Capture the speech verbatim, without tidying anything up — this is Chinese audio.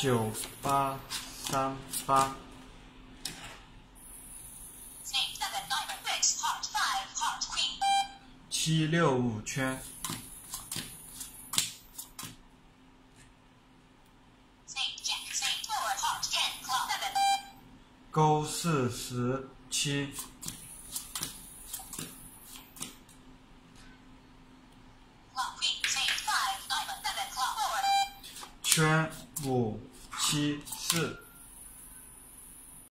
九八三八。七六五圈。勾四十七。圈五七四。